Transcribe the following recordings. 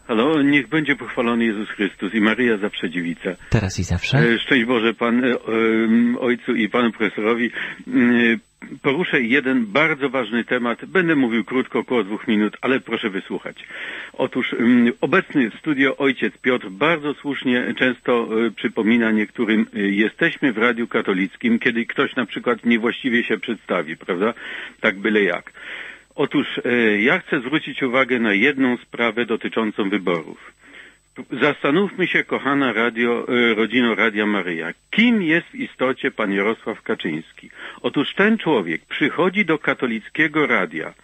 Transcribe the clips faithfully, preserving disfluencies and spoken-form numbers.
Halo, niech będzie pochwalony Jezus Chrystus i Maryja zawsze dziewica. Teraz i zawsze. Szczęść Boże Pan, e, Ojcu i Panu Profesorowi. Poruszę jeden bardzo ważny temat. Będę mówił krótko, około dwóch minut, ale proszę wysłuchać. Otóż obecny w studio ojciec Piotr bardzo słusznie często przypomina niektórym, jesteśmy w Radiu Katolickim, kiedy ktoś na przykład niewłaściwie się przedstawi, prawda? Tak byle jak. Otóż ja chcę zwrócić uwagę na jedną sprawę dotyczącą wyborów. Zastanówmy się, kochana radio, rodzino Radia Maryja, kim jest w istocie pan Jarosław Kaczyński? Otóż ten człowiek przychodzi do katolickiego radia,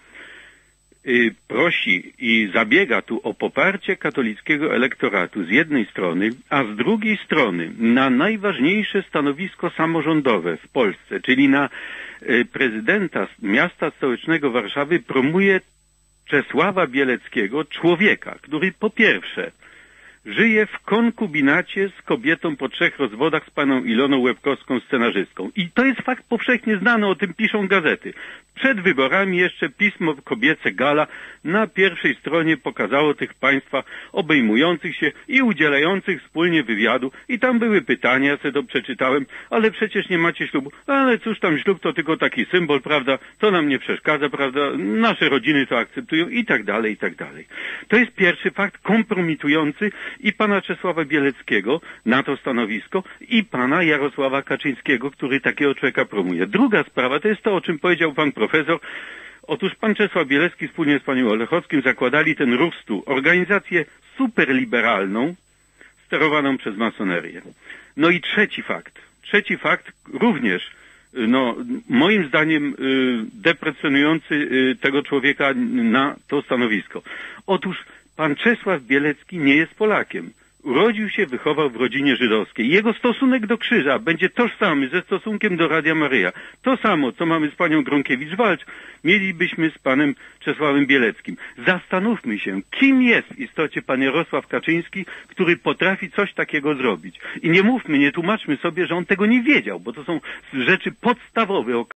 yy, prosi i zabiega tu o poparcie katolickiego elektoratu z jednej strony, a z drugiej strony na najważniejsze stanowisko samorządowe w Polsce, czyli na yy, prezydenta miasta stołecznego Warszawy, promuje Czesława Bieleckiego, człowieka, który po pierwsze żyje w konkubinacie z kobietą po trzech rozwodach, z panią Iloną Łebkowską, scenarzystką. I to jest fakt powszechnie znany, o tym piszą gazety. Przed wyborami jeszcze pismo kobiece Gala na pierwszej stronie pokazało tych państwa obejmujących się i udzielających wspólnie wywiadu. I tam były pytania, ja sobie to przeczytałem, ale przecież nie macie ślubu. Ale cóż tam, ślub to tylko taki symbol, prawda? To nam nie przeszkadza, prawda? Nasze rodziny to akceptują i tak dalej, i tak dalej. To jest pierwszy fakt kompromitujący i pana Czesława Bieleckiego na to stanowisko i pana Jarosława Kaczyńskiego, który takiego człowieka promuje. Druga sprawa to jest to, o czym powiedział pan profesor. Otóż pan Czesław Bielecki wspólnie z panią Olechowskim zakładali ten Ruch stu, organizację superliberalną sterowaną przez masonerię. No i trzeci fakt. Trzeci fakt również, no moim zdaniem deprecjonujący tego człowieka na to stanowisko. Otóż pan Czesław Bielecki nie jest Polakiem. Urodził się, wychował w rodzinie żydowskiej. Jego stosunek do krzyża będzie tożsamy ze stosunkiem do Radia Maryja. To samo, co mamy z panią Gronkiewicz-Waltz, mielibyśmy z panem Czesławem Bieleckim. Zastanówmy się, kim jest w istocie pan Jarosław Kaczyński, który potrafi coś takiego zrobić. I nie mówmy, nie tłumaczmy sobie, że on tego nie wiedział, bo to są rzeczy podstawowe.